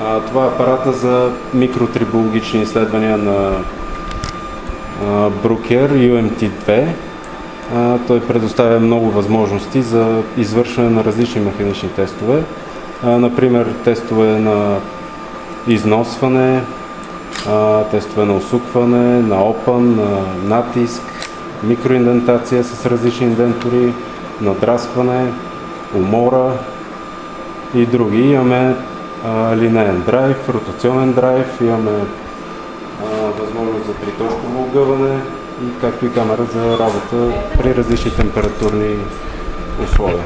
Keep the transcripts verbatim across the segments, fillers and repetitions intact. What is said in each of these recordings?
А, това е апарата за микротрибологични изследвания на а, Bruker ю ем ти две. А, той предоставя много възможности за извършване на различни механични тестове. А, например, тестове на износване, а, тестове на усукване, на опън, на натиск, микроиндентация с различни индентори, надраскване, умора и други. Имаме а, линеен драйв, ротационен драйв, имаме а, възможност за триточково огъване и както и камера за работа при различни температурни условия.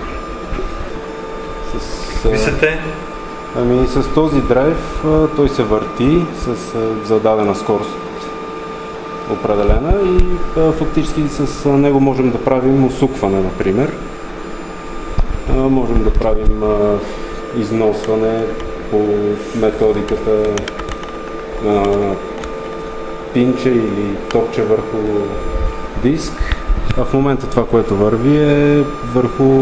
Какви са те? Ами с този драйв а, той се върти с а, зададена скорост определена и а, фактически с а, него можем да правим усукване, например. А, можем да правим а, износване по методиката на пинче или топче върху диск. А в момента това, което върви, е върху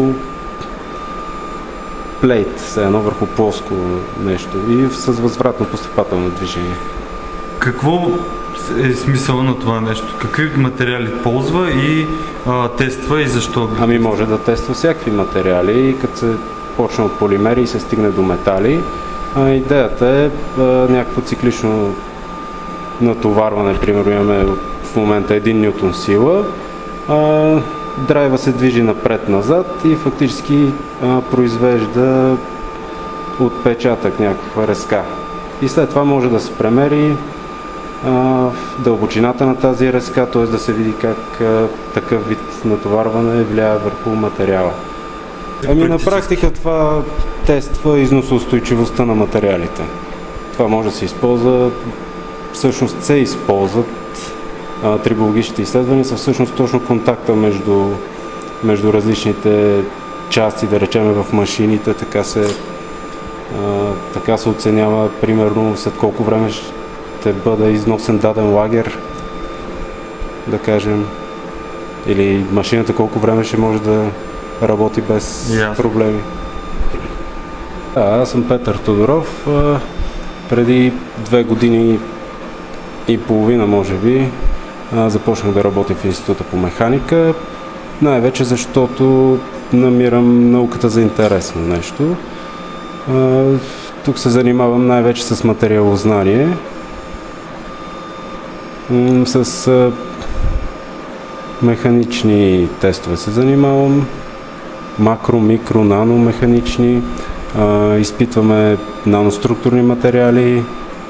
плейт, все едно върху плоско нещо и с възвратно постъпателно движение. Какво е смисъл на това нещо? Какви материали ползва и а, тества и защо? Ами може да тества всякакви материали, като се почне от полимери и се стигне до метали. А, идеята е а, някакво циклично натоварване. Примерно имаме в момента един нютон сила, а, драйва се движи напред-назад и фактически а, произвежда отпечатък, някаква резка. И след това може да се премери а, дълбочината на тази резка, т.е. да се види как а, такъв вид натоварване влияе върху материала. Ами на практика това тества износоустойчивостта на материалите. Това може да се използва, всъщност се използват а, трибологичните изследвания, са всъщност точно контакта между, между различните части, да речем в машините, така се, а, така се оценява примерно след колко време ще бъде износен даден лагер, да кажем, или машината колко време ще може да работи без yes. проблеми. А, аз съм Петър Тодоров. А, преди две години и половина, може би, а, започнах да работя в Института по механика, най-вече защото намирам науката за интересно нещо. А, тук се занимавам най-вече с материалознание, с а, механични тестове се занимавам, макро, микро, наномеханични, а, изпитваме наноструктурни материали.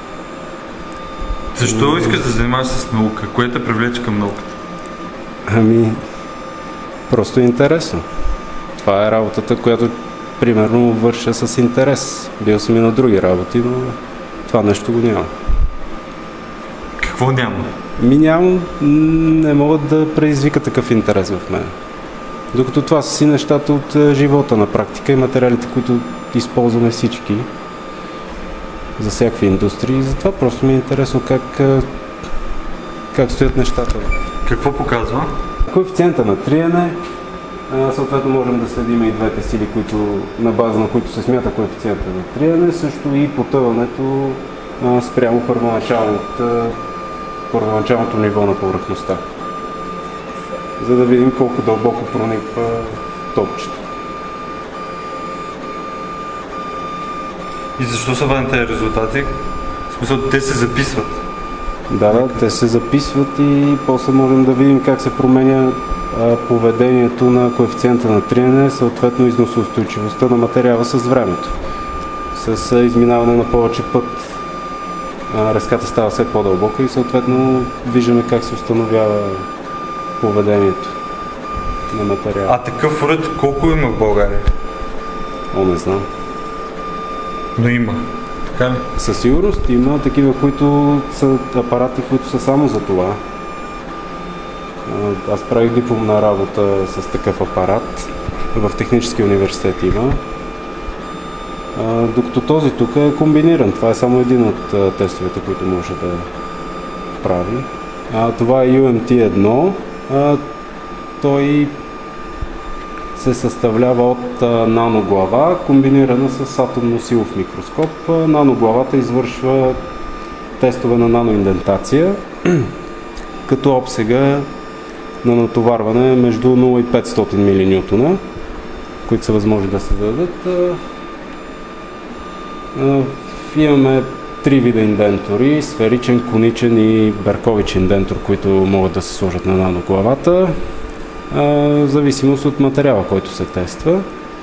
Защо искаш да занимаваш с наука? Кое те привлече към науката? Ами, просто е интересно. Това е работата, която примерно върша с интерес. Бил съм и на други работи, но това нещо го няма. Какво няма? Ми нямам, не могат да предизвика такъв интерес в мен. Докато това са си нещата от живота на практика и материалите, които използваме всички за всякакви индустрии. Затова просто ми е интересно как, как стоят нещата. Какво показва? Коефициента на триене, съответно можем да следим и двете сили, които, на база на които се смята коефициента на триене, също и потъването спрямо първоначалното, първоначалното ниво на повърхността, за да видим колко дълбоко прониква топчето. И защо са важни тези резултати? В смисъл, те се записват? Да, да, те се записват и после можем да видим как се променя а, поведението на коефициента на триене, съответно износоустойчивостта на материала с времето. С а, изминаване на повече път а, резката става все по-дълбока и съответно виждаме как се установява поведението на материала. А такъв уред колко има в България? О, не знам. Но има. Така ли? Със сигурност има такива, които са апарати, които са само за това. Аз правих дипломна работа с такъв апарат. В Техническия университет има. Докато този тук е комбиниран. Това е само един от тестовете, които може да прави. А, това е ю ем ти едно. А, той се съставлява от наноглава, комбинирана с атомно-силов микроскоп. Наноглавата извършва тестове на наноиндентация, като обсега на натоварване между нула и петстотин милинютона, които са възможни да се дадат. Имаме три вида индентори: сферичен, коничен и беркович индентор, които могат да се сложат на наноглавата, в зависимост от материала, който се тества.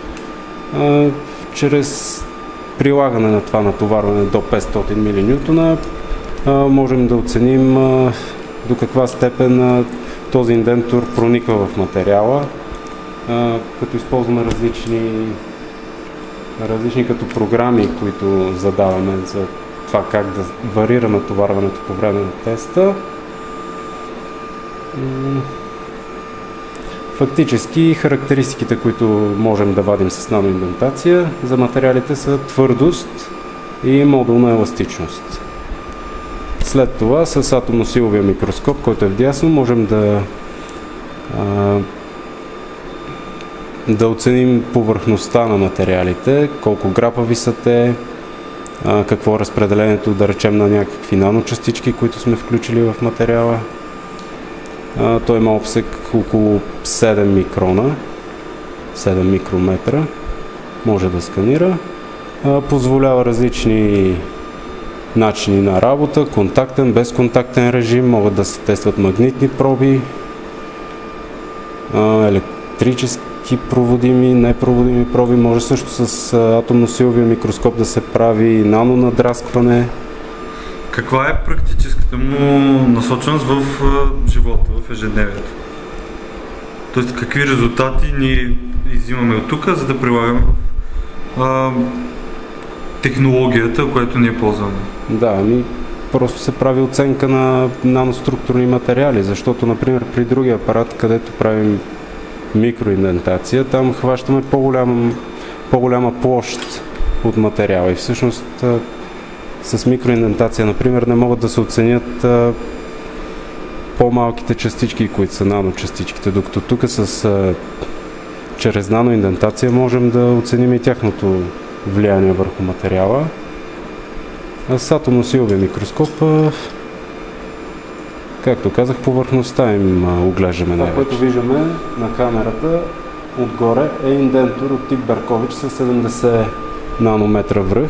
Чрез прилагане на това натоварване до петстотин милинютона можем да оценим до каква степен този индентор прониква в материала, като използваме различни, различни като програми, които задаваме за това как да варира натоварването по време на теста. Фактически характеристиките, които можем да вадим с наноиндентация за материалите, са твърдост и модулна еластичност. След това с атомно-силовия микроскоп, който е вдясно, можем да, а, да оценим повърхността на материалите, колко грапави са те, а, какво е разпределението, да речем, на някакви наночастички, които сме включили в материала. А, той има обсек около седем микрона, седем микрометра, може да сканира. А, позволява различни начини на работа: контактен, безконтактен режим, могат да се тестват магнитни проби, електрически проводими, непроводими проби, може също с атомно-силовия микроскоп да се прави нанонадраскване. Каква е практическата му насоченост в живота, в ежедневието? Тоест, какви резултати ние изимаме от тук, за да прилагаме в технологията, която ние ползваме? Да, ами просто се прави оценка на наноструктурни материали, защото, например, при другия апарат, където правим микроиндентация, там хващаме по-голям, по-голяма площ от материала и всъщност с микроиндентация, например, не могат да се оценят по-малките частички, които са наночастичките, докато тук с чрез наноиндентация можем да оценим и тяхното влияние върху материала. А с атомно-силовия микроскоп, както казах, повърхността им оглеждаме най-вече. Това, което виждаме на камерата отгоре, е индентор от тип Беркович с седемдесет нанометра връх,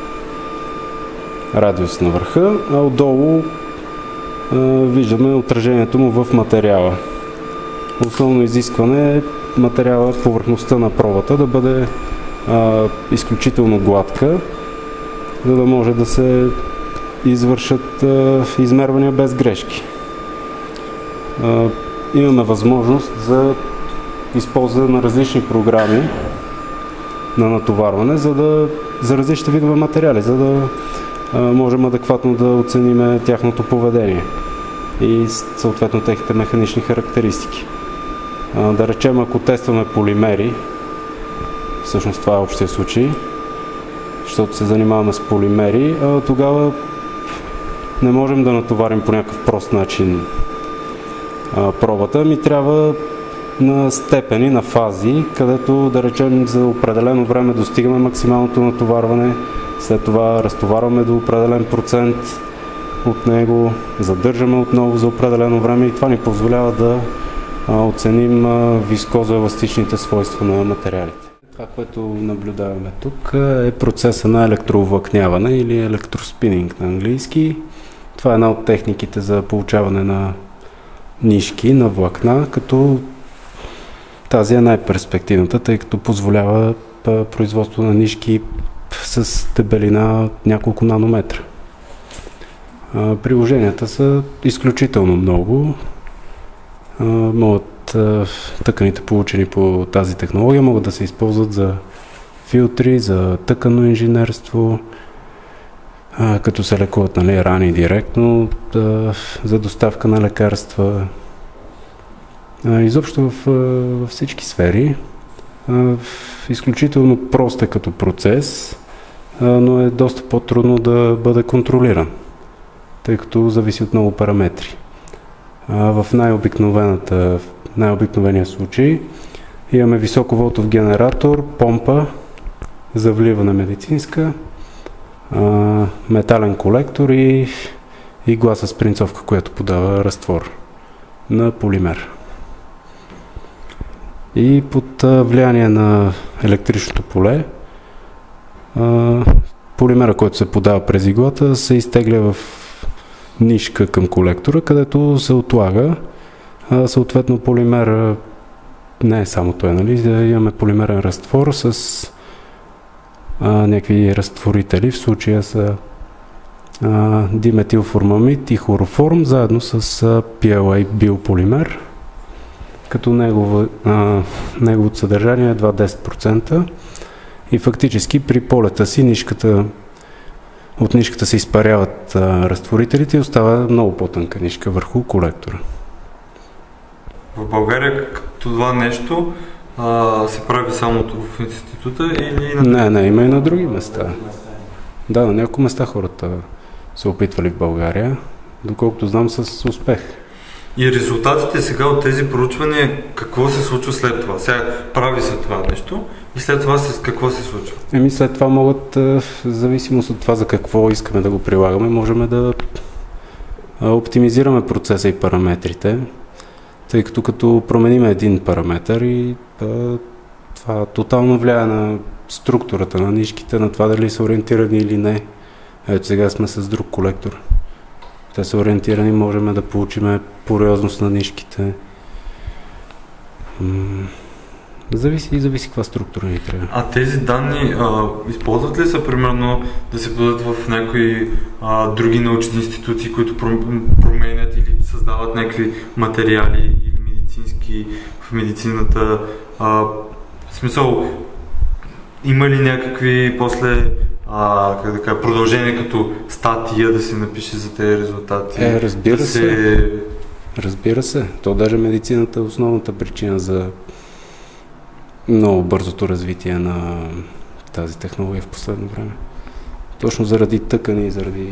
радиус на върха, а отдолу а, виждаме отражението му в материала. Основно изискване е материала, повърхността на пробата да бъде а, изключително гладка, за да може да се извършат а, измервания без грешки. А, имаме възможност за използване на различни програми на натоварване, за, да, за различни видове материали, за да а, можем адекватно да оценим тяхното поведение и съответно техните механични характеристики. А, да речем, ако тестваме полимери, всъщност това е общия случай, защото се занимаваме с полимери, а тогава не можем да натоварим по някакъв прост начин а, пробата, ми трябва на степени, на фази, където, да речем, за определено време достигаме максималното натоварване, след това разтоварваме до определен процент от него, задържаме отново за определено време и това ни позволява да а, оценим а, вискозоеластичните свойства на материалите. Това, което наблюдаваме тук, е процеса на електроовлакняване или електроспининг на английски. Това е една от техниките за получаване на нишки, на влакна, като тази е най-перспективната, тъй като позволява производство на нишки с дебелина няколко нанометра. Приложенията са изключително много. Могат тъканите, получени по тази технология, могат да се използват за филтри, за тъканно инженерство, като се лекуват, нали, рани директно, за доставка на лекарства. Изобщо в, във всички сфери. Изключително прост е като процес, но е доста по-трудно да бъде контролиран, тъй като зависи от много параметри. В най-обикновената, най-обикновения случай Имаме високоволтов генератор, помпа за вливане медицинска, метален колектор и игла с принцовка, която подава разтвор на полимер. И под влияние на електричното поле, полимера, който се подава през иглата, се изтегля в нишка към колектора, където се отлага. Съответно полимер не е само той, нали? Имаме полимерен разтвор с а, някакви разтворители, в случая са а, диметилформамид и хлороформ, заедно с а, пи ел ей биополимер, като негово, а, неговото съдържание е едва десет процента и фактически при полета си нишката, от нишката се изпаряват а, разтворителите и остава много по-тънка нишка върху колектора. В България това нещо а, се прави само в института или на... Не, не, има и на други места. Да, на няколко места хората са опитвали в България, доколкото знам с успех. И резултатите сега от тези проучвания, какво се случва след това? Сега прави се това нещо и след това с какво се случва? Еми след това могат, в зависимост от това за какво искаме да го прилагаме, можем да оптимизираме процеса и параметрите, тъй като като променим един параметър и а, това тотално влияе на структурата на нишките, на това дали са ориентирани или не. Ето сега сме с друг колектор. Те са ориентирани, можем да получим пориозност на нишките. М- зависи и зависи каква структура ни трябва. А тези данни а, използват ли са, примерно, да се подадат в някои а, други научни институции, които променят или създават някакви материали или медицински в медицината? А, в смисъл, има ли някакви после а, как да кажа, продължение като статия да се напише за тези резултати? Е, разбира да се. се. Разбира се. То даже медицината е основната причина за много бързото развитие на тази технология в последно време. Точно заради тъкани и заради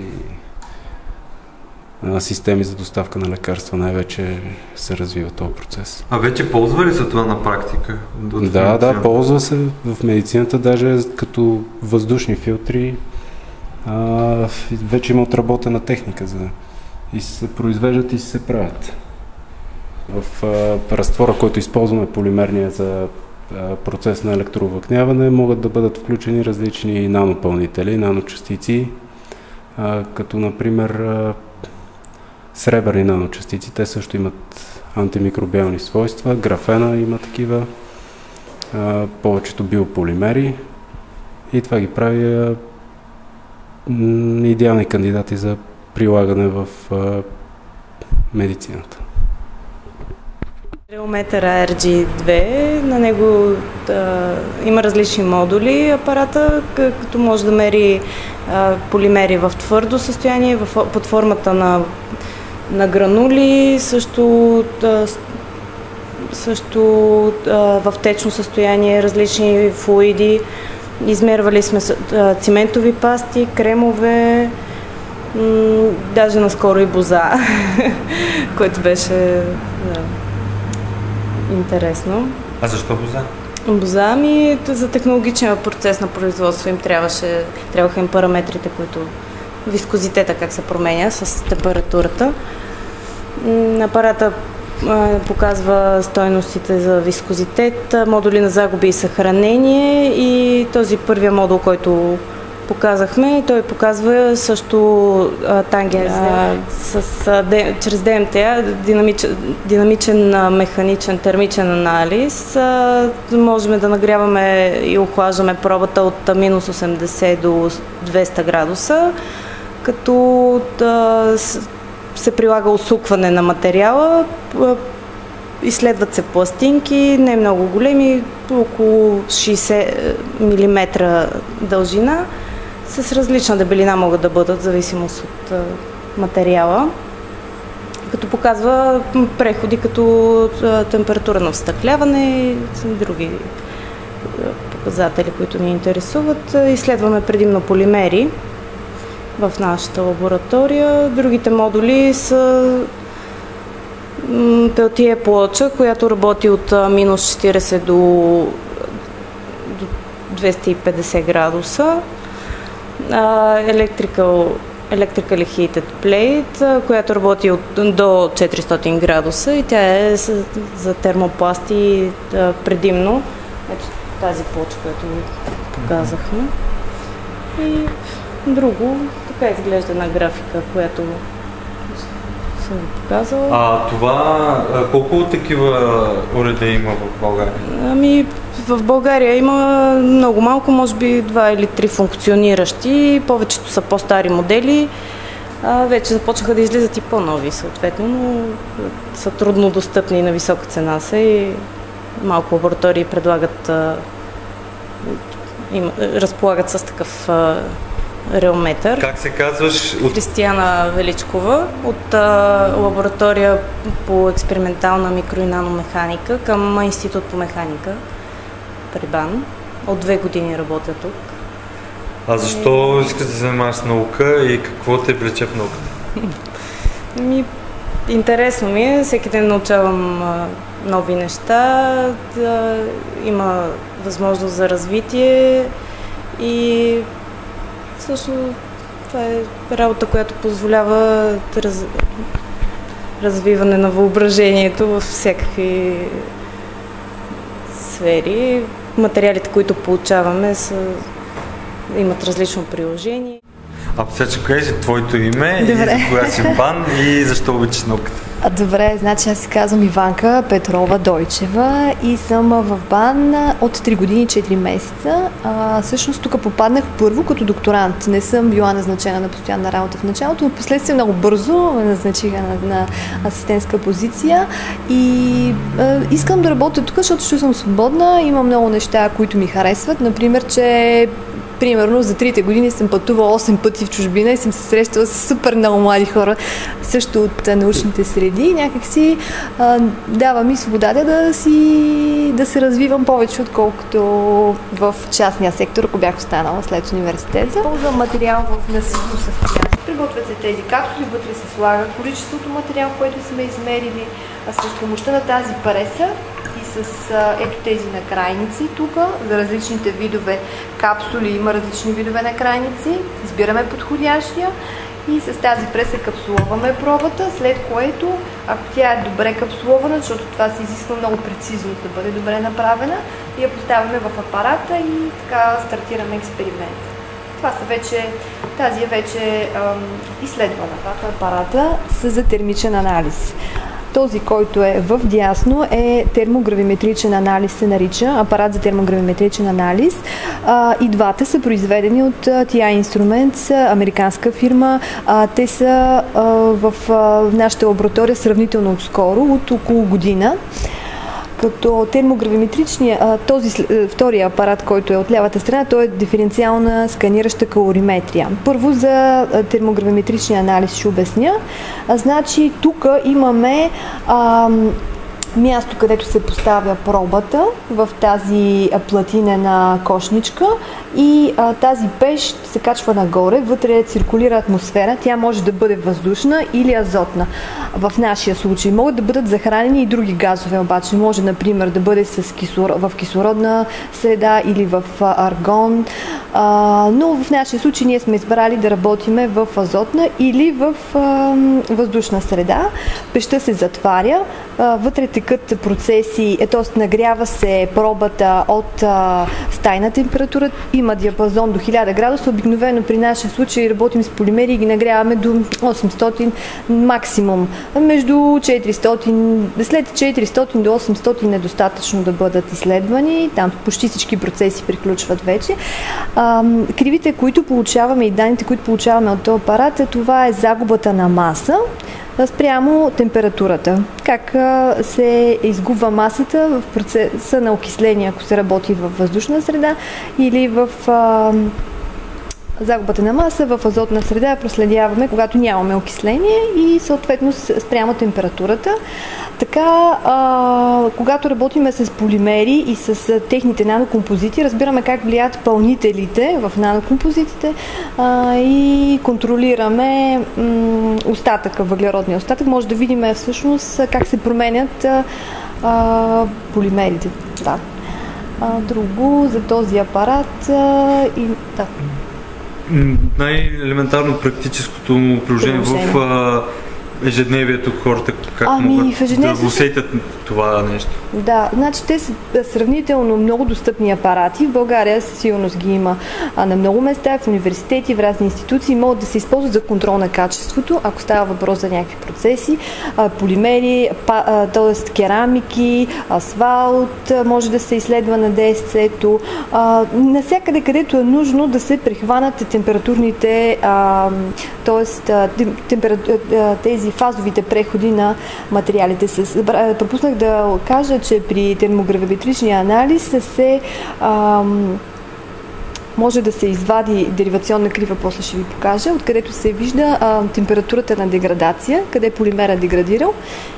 а, системи за доставка на лекарства най-вече се развива този процес. А вече ползва ли се това на практика? Да, да, ползва се в медицината, даже като въздушни филтри. А, вече има отработена техника за и се произвеждат и се правят. В а, разтвора, който използваме полимерния за а, процес на електровлъкняване, могат да бъдат включени различни нанопълнители, наночастици, а, като например а, сребърни наночастици. Те също имат антимикробиални свойства, графена има такива, а, повечето биополимери и това ги прави а, м, идеални кандидати за прилагане в а, медицината. Реометър а ар джи две, на него да, има различни модули. Апарата, като може да мери а, полимери в твърдо състояние, в, под формата на, на гранули, също, да, също а, в течно състояние, различни флуиди. Измервали сме а, циментови пасти, кремове, м- даже наскоро и боза, което беше... Да, интересно. А защо боза? Боза ми за технологичен процес на производство им трябваше, трябваха им параметрите, които вискозитета как се променя с температурата. Апарата а, показва стойностите за вискозитет, модули на загуби и съхранение и този първия модул, който показахме, той показва също а, тангенс а, с, а, де, чрез ди ем ти а, динамичен, динамичен а, механичен термичен анализ. А, можем да нагряваме и охлаждаме пробата от минус осемдесет до двеста градуса, като да, се прилага усукване на материала. Изследват се пластинки, не много големи, около шейсет милиметра дължина. С различна дебелина могат да бъдат, в зависимост от а, материала, като показва преходи като а, температура на встъкляване и други а, показатели, които ни интересуват. Изследваме предимно полимери в нашата лаборатория. Другите модули са Пелтие плоча, която работи от минус четирийсет до, до двеста и петдесет градуса. Electrical, electrical heated plate, която работи от, до четиристотин градуса и тя е за термопласти предимно. Ето тази плоча, която ви показахме. И друго, така изглежда една графика, която съм ви показала. А това, колко такива уреда има в България? Ами, в България има много малко, може би два или три функциониращи. Повечето са по-стари модели. А, вече започнаха да излизат и по-нови, съответно, но са трудно достъпни на висока цена са и малко лаборатории предлагат, а, им, разполагат с такъв а, реометър. Как се казваш? Кристияна Величкова от а, лаборатория по експериментална микро- и наномеханика към Институт по механика при БАН. От две години работя тук. А защо искаш да се занимаваш с наука и какво те влече в науката? Ми, интересно ми е, всеки ден научавам а, нови неща, да има възможност за развитие и също това е работа, която позволява раз... развиване на въображението във всякакви сфери. Материалите, които получаваме, са... имат различно приложение. А сега ще кажеш твоето име. Добре. И кога си в БАН и защо обичаш науката? А, добре, значи аз се казвам Иванка Петрова Дойчева и съм в БАН от три години и четири месеца. А, всъщност тук попаднах първо като докторант. Не съм била назначена на постоянна работа в началото, но последствие много бързо ме назначиха на, на асистентска позиция и а, искам да работя тук, защото ще съм свободна. Има много неща, които ми харесват. Например, че примерно за трите години съм пътувала осем пъти в чужбина и съм се срещала с супер много млади хора, също от научните среди. Някакси а, дава ми свободата да, си, да се развивам повече, отколкото в частния сектор, ако бях останала след университета. Ползвам материал в насипно състояние. Приготвят се тези капсули, вътре се слага количеството материал, което сме измерили, а с помощта на тази преса и с а, ето тези накрайници тук, за различните видове капсули има различни видове накрайници, избираме подходящия и с тази преса капсуловаме пробата, след което, ако тя е добре капсулована, защото това се изисква много прецизно да бъде добре направена, я поставяме в апарата и така стартираме експеримент. Това са вече, тази е вече ам, изследвана. Това е апарата за термичен анализ. Този, който е в дясно, е термогравиметричен анализ, се нарича, апарат за термогравиметричен анализ. А, и двата са произведени от Ти Ай Instruments, американска фирма. А, те са а, в а, нашата лаборатория сравнително отскоро, от около година. Като термогравиметричния, този втория апарат, който е от лявата страна, той е диференциална сканираща калориметрия. Първо за термогравиметричния анализ ще обясня. А, значи тук имаме а, място, където се поставя пробата в тази платинена кошничка и а, тази пещ се качва нагоре, вътре циркулира атмосфера, тя може да бъде въздушна или азотна. В нашия случай могат да бъдат захранени и други газове, обаче може, например, да бъде с кислород, в кислородна среда или в а, аргон, а, но в нашия случай ние сме избрали да работиме в азотна или в а, въздушна среда. Пещта се затваря, а, вътре текат процеси, е, т.е. нагрява се пробата от а, стайна температура, има диапазон до хиляда градуса. Обикновено при нашия случай работим с полимери и ги нагряваме до осемстотин максимум. Между четиристотин, след четиристотин до осемстотин е достатъчно да бъдат изследвани. Там почти всички процеси приключват вече. А, кривите, които получаваме и данните, които получаваме от този апарат, това е загубата на маса спрямо температурата. Как а, се изгубва масата в процеса на окисление, ако се работи във въздушна среда или в а, загубата на маса в азотна среда проследяваме, когато нямаме окисление и съответно спрямо температурата. Така, а, когато работиме с полимери и с техните нанокомпозити, разбираме как влияят пълнителите в нанокомпозитите а, и контролираме м, остатъка, въглеродния остатък. Може да видим всъщност как се променят а, а, полимерите. Да. А, друго за този апарат а, и да. Най-елементарно практическото му приложение в а, ежедневието, хората как ами, могат да го усетят това нещо? Да, значи те са сравнително много достъпни апарати. В България със сигурност ги има а, на много места, в университети, в разни институции. Могат да се използват за контрол на качеството, ако става въпрос за някакви процеси, а, полимери, т.е. керамики, асфалт, може да се изследва на Д С Ц-то. Насякъде, където е нужно да се прихванат температурните, т.е. тези фазовите преходи на материалите. С, пропуснах да кажа, че при термогравиметричния анализ се ам, може да се извади деривационна крива, после ще ви покажа, откъдето се вижда а, температурата на деградация, къде полимер е деградирал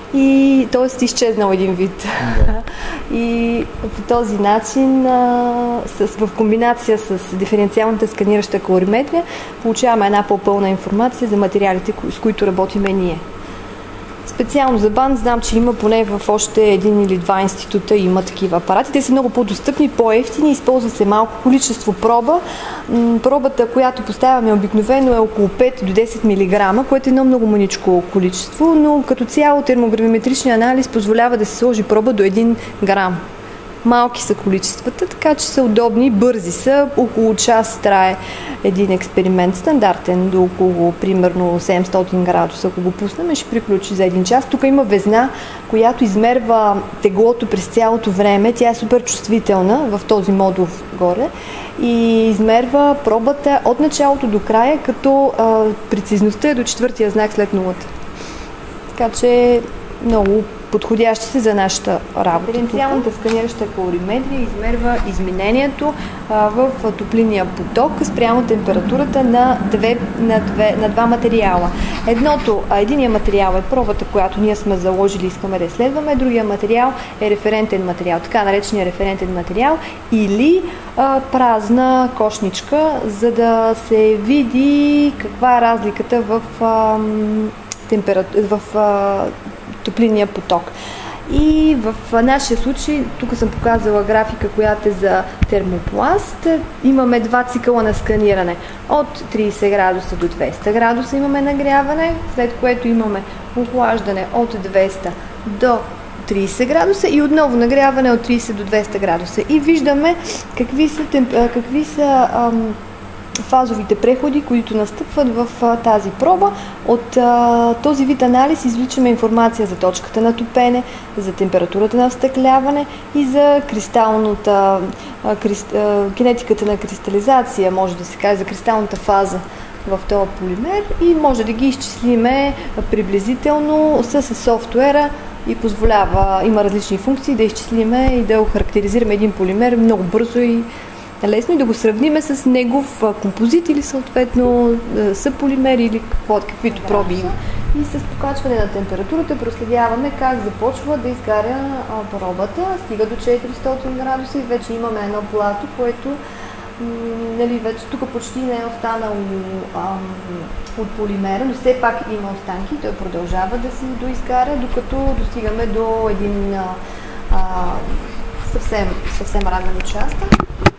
и т.е. изчезнал един вид. Да. И по този начин а, с, в комбинация с диференциалната сканираща калориметрия получаваме една по-пълна информация за материалите, с които работиме ние. Специално за БАН знам, че има поне в още един или два института има такива апарати. Те са много по-достъпни, по-евтини, използва се малко количество проба. Пробата, която поставяме обикновено е около пет до десет милиграма, което е едно много маничко количество, но като цяло термогравиметричният анализ позволява да се сложи проба до един грам. Малки са количествата, така че са удобни, бързи са. Около час трае един експеримент стандартен до около примерно седемстотин градуса. Ако го пуснем, ще приключи за един час. Тук има везна, която измерва теглото през цялото време. Тя е супер чувствителна в този модул горе и измерва пробата от началото до края, като а, прецизността е до четвъртия знак след нулата. Така че много подходящи се за нашата работа. Диференциалната сканираща калориметрия измерва изменението а, в топлинния поток спрямо температурата на, две, на, две, на два материала. Едното, а единият материал е пробата, която ние сме заложили и искаме да изследваме, другия материал е референтен материал, така наречения референтен материал или а, празна кошничка, за да се види каква е разликата в, а, температура, в а, топлинния поток. И в нашия случай, тук съм показала графика, която е за термопласт. Имаме два цикъла на сканиране. От трийсет градуса до двеста градуса имаме нагряване, след което имаме охлаждане от двеста до трийсет градуса и отново нагряване от трийсет до двеста градуса. И виждаме какви са, какви са ам, фазовите преходи, които настъпват в а, тази проба. От а, този вид анализ извличаме информация за точката на топене, за температурата на встъкляване и за кристалната, а, крист, а, кинетиката на кристализация, може да се каже, за кристалната фаза в този полимер и може да ги изчислиме приблизително с софтуера и позволява, има различни функции да изчислиме и да охарактеризираме един полимер много бързо и лесно и да го сравниме с негов композит или съответно съполимер или какво, каквито проби има. И с покачване на температурата проследяваме как започва да изгаря пробата, стига до четиристотин градуса и вече имаме едно плато, което нали, вече тук почти не е останало ам, от полимера, но все пак има останки, той продължава да се доизгаря, докато достигаме до един а, а, съвсем, съвсем ранен участък.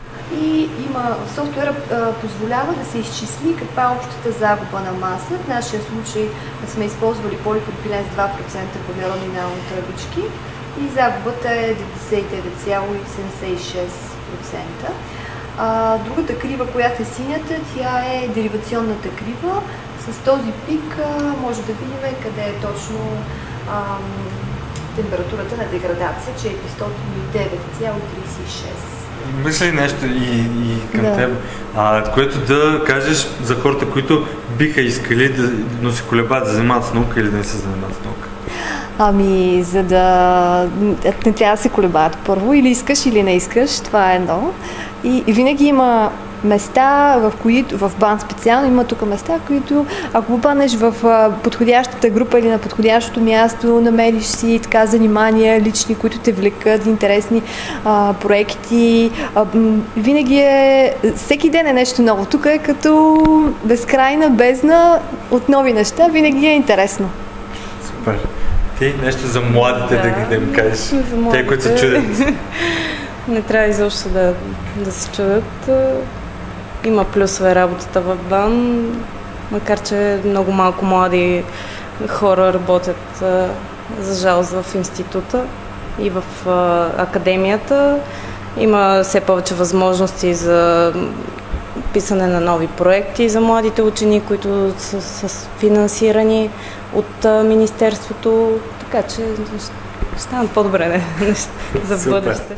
И има, софтуера а, позволява да се изчисли каква е общата загуба на маса. В нашия случай сме използвали полипропилен с два процента въглеродни нанотръбички и загубата е деветдесет и девет цяло седемдесет и шест процента. А, другата крива, която е синята, тя е деривационната крива. С този пик а, може да видим къде е точно а, температурата на деградация, четиристотин и девет цяло трийсет и шест. Мисля ли нещо и, и към да. теб, а, което да кажеш за хората, които биха искали да, но се колебаят да занимават с наука или да не се занимават с наука? Ами, за да не трябва да се колебаят първо, или искаш, или не искаш, това е едно. И, и винаги има места, в които, в БАН специално, има тук места, в които ако попаднеш в а, подходящата група или на подходящото място, намериш си така занимания лични, които те влекат, интересни а, проекти. А, винаги е, всеки ден е нещо ново. Тук е като безкрайна бездна от нови неща, винаги е интересно. Супер. Ти нещо за младите да, да, да им кажеш, те, които се чудят. Не трябва изобщо да, да се чудят. Има плюсове работата в БАН, макар че много малко млади хора работят, за жалост, в института и в академията. Има все повече възможности за писане на нови проекти за младите учени, които са, са финансирани от Министерството, така че ще станат по-добре за бъдеще.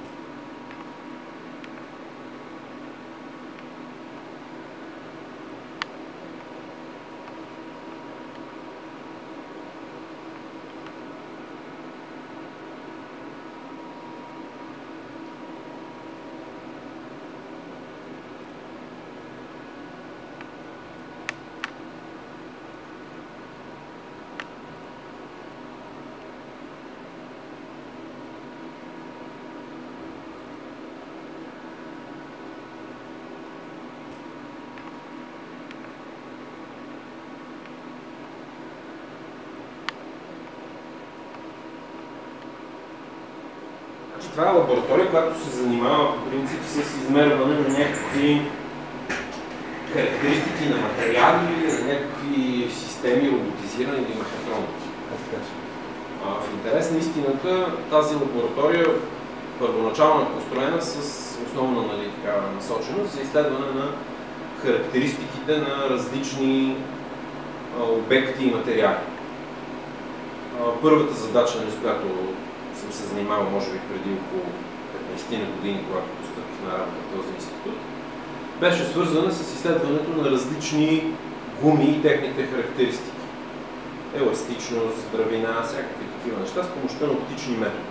Това е лаборатория, която се занимава по принцип с измерване на някакви характеристики на материали, на някакви системи, роботизирани или мехатронни. В интерес на истината, тази лаборатория първоначално е построена с основна, нали, така, насоченост за изследване на характеристиките на различни а, обекти и материали. А, първата задача, нали, с която съм се занимавал, може би преди около петнайсет години, когато постъпих на работа в този институт, беше свързана с изследването на различни гуми и техните характеристики. Еластичност, здравина, всякакви такива неща с помощта на оптични методи.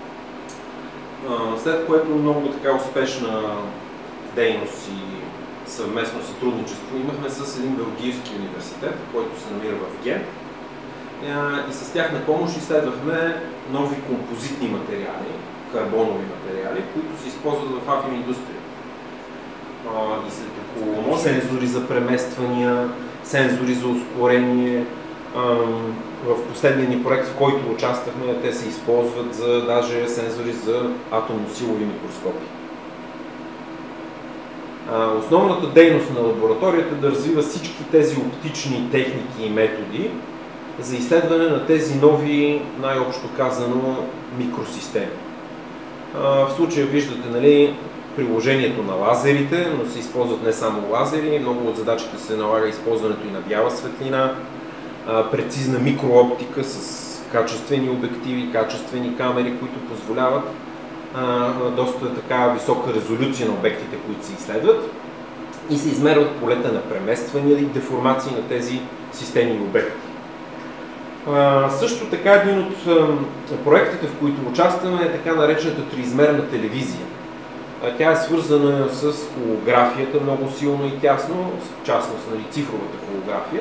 След което много така успешна дейност и съвместно сътрудничество имахме с един белгийски университет, който се намира в Гент. И с тяхна помощ изследвахме нови композитни материали, карбонови материали, които се използват в афин-индустрия. И след около сензори за премествания, сензори за ускорение. В последния ни проект, в който участвахме, те се използват за даже сензори за атомно-силови микроскопи. Основната дейност на лабораторията е да развива всички тези оптични техники и методи за изследване на тези нови, най-общо казано, микросистеми. В случая виждате, нали, приложението на лазерите, но се използват не само лазери, много от задачите се налага използването и на бяла светлина, прецизна микрооптика с качествени обективи, качествени камери, които позволяват доста така висока резолюция на обектите, които се изследват, и се измерват полета на премествания и деформации на тези системи и обекти. А, също така един от а, проектите, в които участваме, е така наречената триизмерна телевизия. А, тя е свързана с холографията много силно и тясно, в частност, нали, цифровата холография.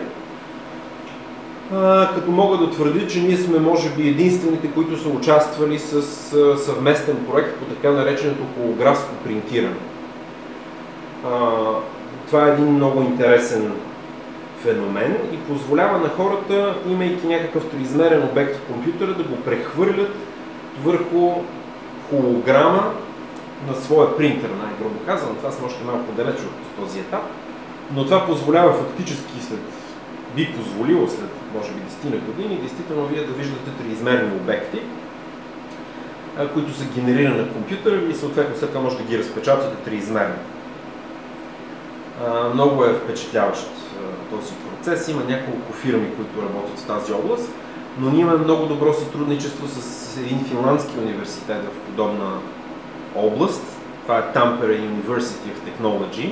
А, като мога да твърдя, че ние сме може би единствените, които са участвали с а, съвместен проект по така нареченото холографско принтиране. А, това е един много интересен феномен и позволява на хората, имайки някакъв триизмерен обект в компютъра, да го прехвърлят върху холограма на своя принтер, най-грубо казано. Това сме още малко далеч от този етап, но това позволява фактически след, би позволило след може би десет години, действително вие да виждате триизмерни обекти, които са генерирани на компютъра и съответно след това може да ги разпечатате триизмерно. Много е впечатляващ този процес. Има няколко фирми, които работят в тази област, но ние имаме много добро сътрудничество с един финландски университет в подобна област. Това е Tampere University of Technology.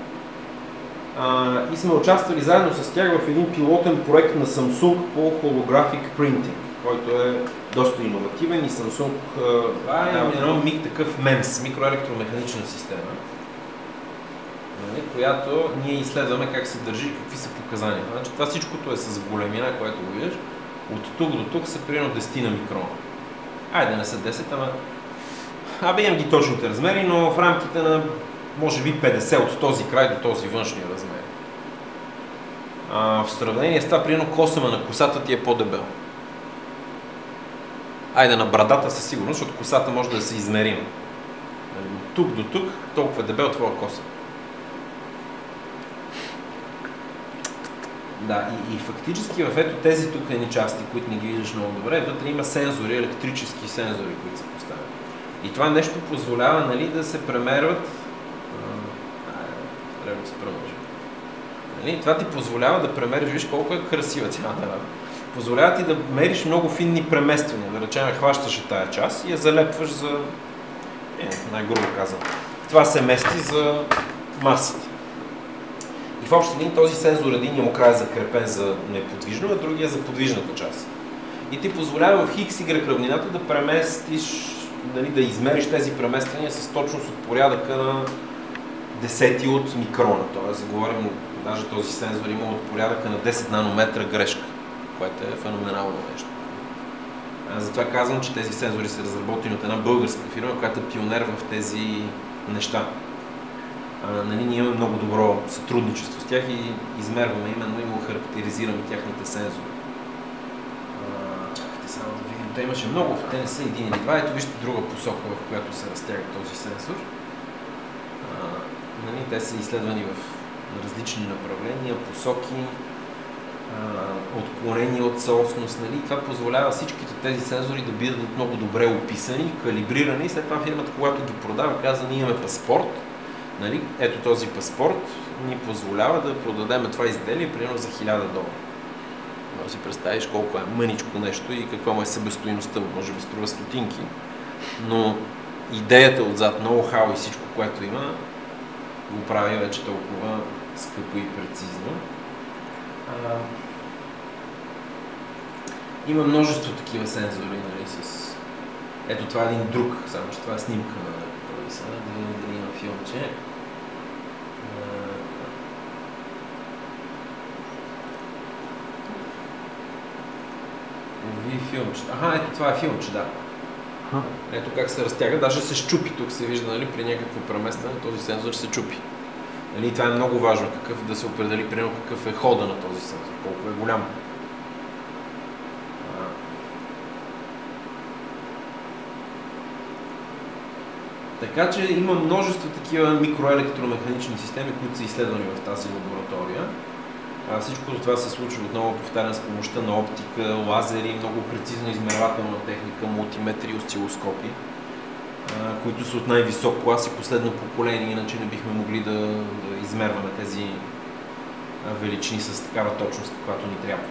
И сме участвали заедно с тях в един пилотен проект на Samsung по holographic printing, който е доста иновативен и Samsung това е едно миг такъв мемс, микроелектромеханична система. нали, която ние изследваме как се държи, какви са показания. Значи, това всичкото е с големина, което го виждаш. От тук до тук са примерно десет на микрона. Айде да не са десет, ама... Абе имам ги точните размери, но в рамките на може би петдесет от този край до този външния размер. А, в сравнение с това, примерно косъма на косата ти е по-дебел. Айде на брадата със сигурност, защото косата може да се измерима. От тук до тук толкова е дебел твоя коса. Да, и, и фактически в ето тези тук едни части, които не ги виждаш много добре, вътре има сензори, електрически сензори, които се поставят. И това нещо позволява, нали, да се премерват... Трябва да се продължи. Нали, това ти позволява да премериш, виж колко е красива цялата работа. Позволява ти да мериш много финни премествания. Да речем, хващаш тая част и я залепваш за... Е, най-грубо казвам. Това се мести за масата. И в общи линии този сензор, един му край е закрепен за неподвижно, а другия за подвижната част. И ти позволява в хикс игрек равнината да преместиш, нали, да измериш тези премествания с точност от порядъка на десети от микрона. Тоест, говорим, даже този сензор има от порядъка на десет нанометра грешка, което е феноменално нещо. Аз затова казвам, че тези сензори са разработени от една българска фирма, която е пионер в тези неща. А, нали, ние имаме много добро сътрудничество с тях и измерваме именно и му характеризираме тяхните сензори. А, чакайте само да видим. Те имаше много, те не са един или два. Ето вижте друга посока, в която се разтяга този сензор. А, нали, те са изследвани в различни направления, посоки, отклонени от съосност. Нали? Това позволява всичките тези сензори да бъдат много добре описани, калибрирани. След това фирмата, когато ги продава, казва, ние имаме паспорт. Нали? Ето този паспорт ни позволява да продадем това изделие примерно за хиляда долара. Може да си представиш колко е мъничко нещо и каква му е себестойността. Може би струва стотинки, но идеята отзад, ноу-хау и всичко, което има, го прави вече толкова скъпо и прецизно. А, има множество такива сензори, нали, с... Ето това е един друг, само че това е снимка на провиса, да видим дали има филмче. Лови филмче. Аха, ето това е филмче, да. Ето как се разтяга, даже се щупи, тук се вижда, нали, при някакво преместване този сензор се чупи. Нали, това е много важно, какъв да се определи, примерно какъв е хода на този сензор, колко е голям. А... Така че има множество такива микроелектромеханични системи, които са изследвани в тази лаборатория. А, всичко това се случва отново, повтарям, с помощта на оптика, лазери, много прецизно измервателна техника, мултиметри и осцилоскопи, които са от най-висок клас и последно поколение, иначе не бихме могли да, да измерваме тези величини с такава точност, каквато ни трябва.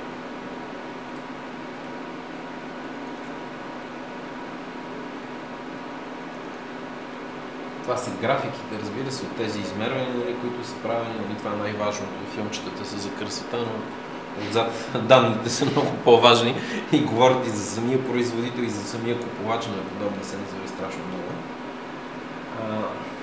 Това са графиките, разбира се, от тези измервания, нали, които са правени. Нали, това е най-важното. Филмчетата са за красота, но отзад данните са много по-важни и говорят и за самия производител, и за самия купувач на подобни сензори страшно много. А...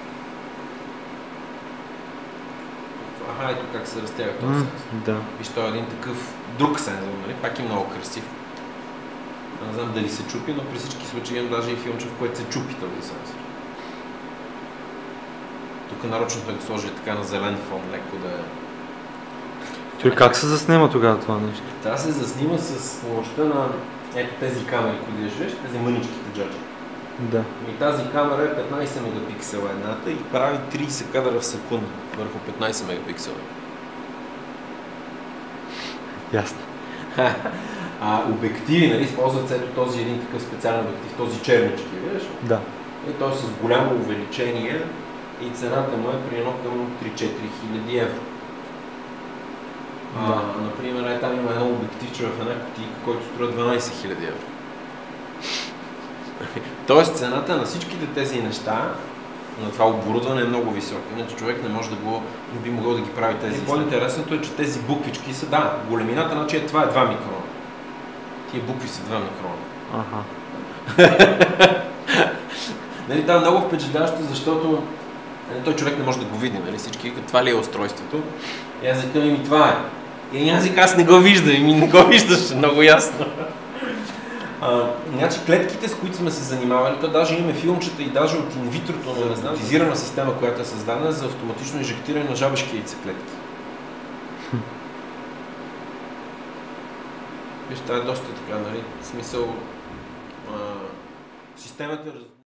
Аха, ето как се разтяга този сензор. Да. Виж, той е един такъв друг сензор, нали? Пак е много красив. Не знам дали се чупи, но при всички случаи имам даже и филмче, в което се чупи този сензор. Тук нарочно да го сложи така на зелен фон, леко да е... Той как се заснема тогава това нещо? Това се заснима с помощта на ето тези камери, които виждаш, тези мъничките джаджи. Да. И тази камера е петнайсет мегапиксела едната и прави трийсет кадра в секунда върху петнайсет мегапиксела. Ясно. А обективи, нали, използват се ето този един такъв специален обектив, този чернички, виждаш? Да. И той е с голямо увеличение и цената му е примерно към три-четири хиляди евро. Да. А, например, е, там има едно обективче в една кутийка, който струва дванайсет хиляди евро. Тоест цената на всичките тези неща, на това оборудване е много висока. Иначе човек не може да го, не би могъл да ги прави тези. И по-интересното е, че тези буквички са, да, големината, значи е, това е два микрона. Тия букви са два микрона. Аха. Нали, това е много впечатляващо, защото Той човек не може да го види, нали? Всички, това ли е устройството? И аз викам, ми това е. И аз викам, аз не го виждам, и ми не го виждаш, много ясно. А, значи клетките, с които сме се занимавали, то даже имаме филмчета и даже от инвитрото на роботизирана система, която е създадена за автоматично инжектиране на жабешки яйцеклетки. Виж, това е доста така, нали? В смисъл, а, системата